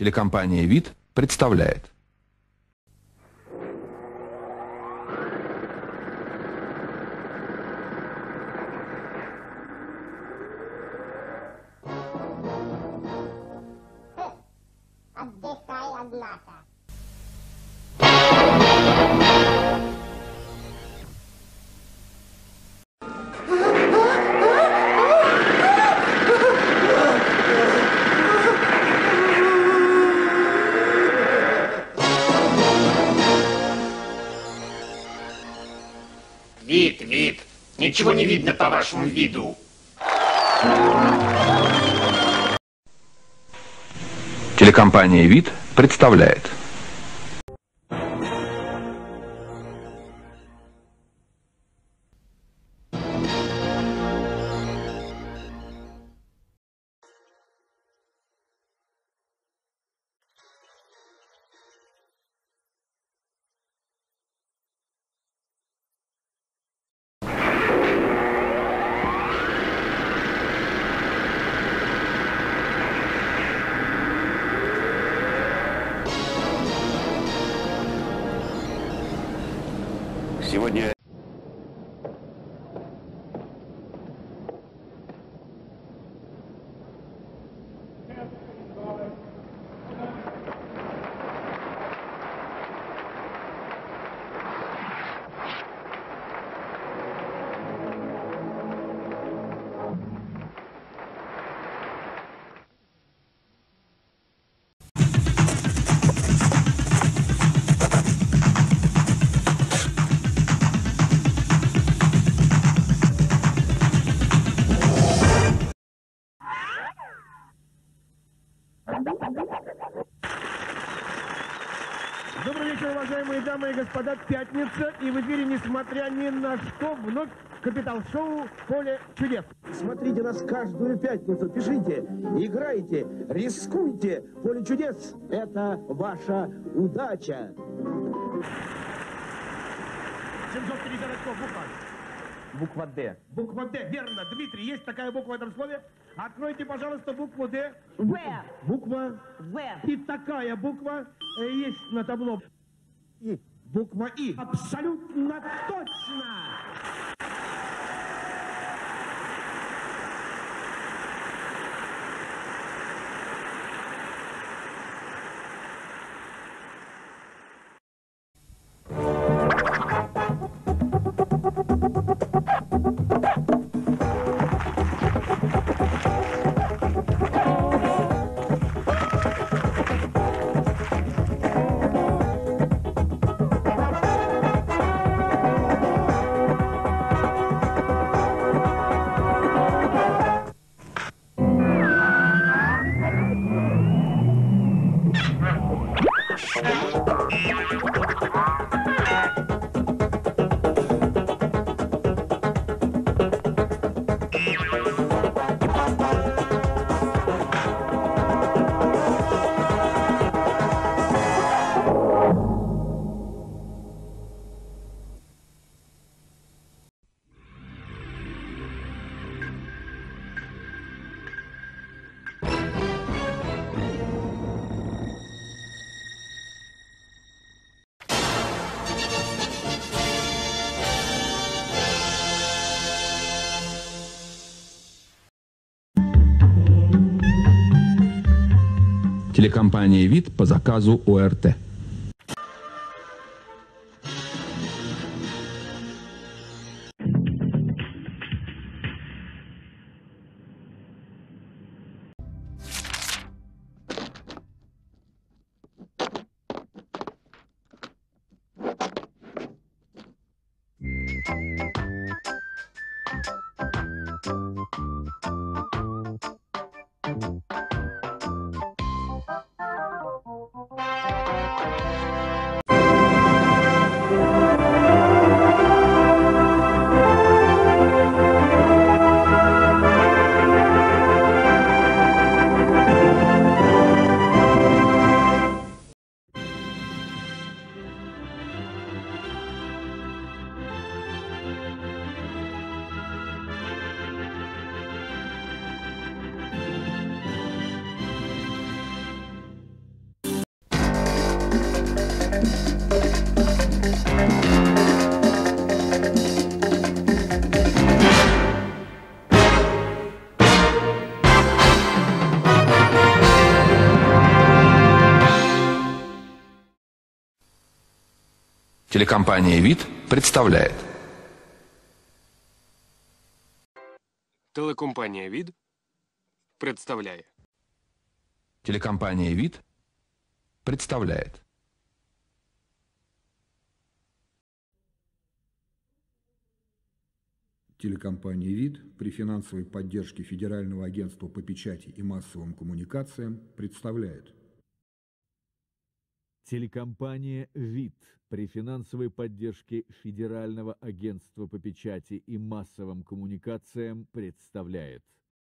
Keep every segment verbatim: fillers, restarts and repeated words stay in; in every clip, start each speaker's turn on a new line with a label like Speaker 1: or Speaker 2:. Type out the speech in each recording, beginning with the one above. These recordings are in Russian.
Speaker 1: Телекомпания «Вид» представляет.
Speaker 2: Отдыхай, однако.
Speaker 3: Вид, вид. Ничего не видно по вашему виду.
Speaker 1: Телекомпания «Вид» представляет.
Speaker 4: Сегодня
Speaker 5: Добрый вечер, уважаемые дамы и господа. Пятница, и в эфире, несмотря ни на что, вновь капитал-шоу «Поле чудес».
Speaker 6: Смотрите нас каждую пятницу, пишите, играйте, рискуйте. «Поле чудес» — это ваша удача.
Speaker 5: семьсот пятьдесят очков, буква.
Speaker 6: Буква «Д».
Speaker 5: Буква «Д», верно. Дмитрий, есть такая буква в этом слове? Откройте, пожалуйста, букву «Д».
Speaker 7: В.
Speaker 5: Буква
Speaker 7: В.
Speaker 5: И такая буква э, есть на табло. И. Буква «И». Абсолютно точно!
Speaker 1: Телекомпания «Вид» по заказу О Р Т. Телекомпания «ВИД» представляет.
Speaker 2: Телекомпанія «ВІД» представляє.
Speaker 1: Телекомпания «ВИД» представляет.
Speaker 4: Телекомпания «ВИД» при финансовой поддержке Федерального агентства по печати и массовым коммуникациям представляет.
Speaker 7: Телекомпания «ВИД» при финансовой поддержке Федерального агентства по печати и массовым коммуникациям представляет.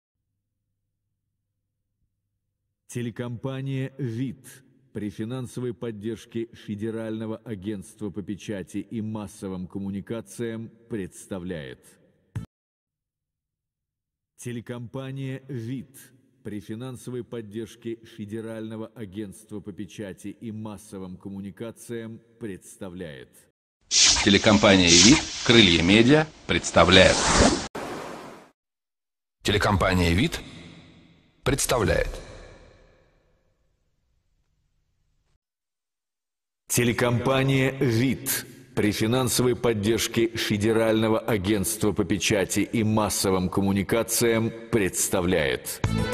Speaker 7: Телекомпания «ВИД» при финансовой поддержке Федерального агентства по печати и массовым коммуникациям представляет. Телекомпания «ВИД» при финансовой поддержке Федерального агентства по печати и массовым коммуникациям представляет.
Speaker 1: Телекомпания «ВИД», «Крылья медиа» представляет. Телекомпания «ВИД» представляет.
Speaker 7: Телекомпания «ВИД» при финансовой поддержке Федерального агентства по печати и массовым коммуникациям представляет.